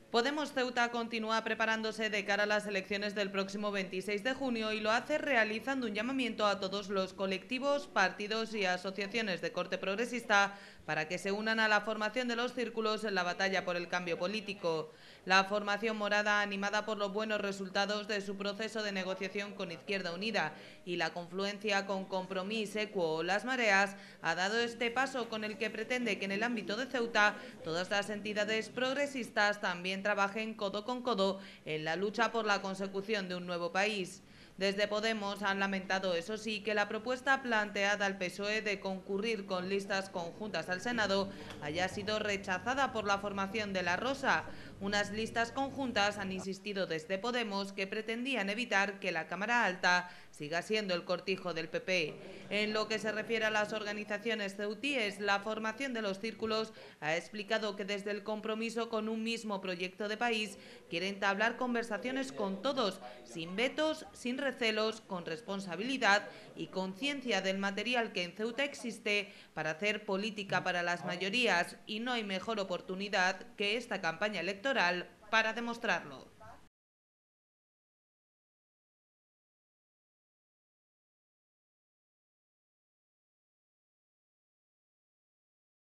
Podemos Ceuta continúa preparándose de cara a las elecciones del próximo 26 de junio y lo hace realizando un llamamiento a todos los colectivos, partidos y asociaciones de corte progresista para que se unan a la formación de los círculos en la batalla por el cambio político. La formación morada, animada por los buenos resultados de su proceso de negociación con Izquierda Unida y la confluencia con Compromís, Equo o Las Mareas, ha dado este paso con el que pretende que en el ámbito de Ceuta todas las entidades progresistas también trabajen codo con codo en la lucha por la consecución de un nuevo país. Desde Podemos han lamentado, eso sí, que la propuesta planteada al PSOE de concurrir con listas conjuntas al Senado haya sido rechazada por la formación de La Rosa. Unas listas conjuntas, han insistido desde Podemos, que pretendían evitar que la Cámara Alta siga siendo el cortijo del PP. En lo que se refiere a las organizaciones ceutíes, la formación de los círculos ha explicado que desde el compromiso con un mismo proyecto de país quiere entablar conversaciones con todos, sin vetos, sin recelos, con responsabilidad y conciencia del material que en Ceuta existe para hacer política para las mayorías, y no hay mejor oportunidad que esta campaña electoral para demostrarlo.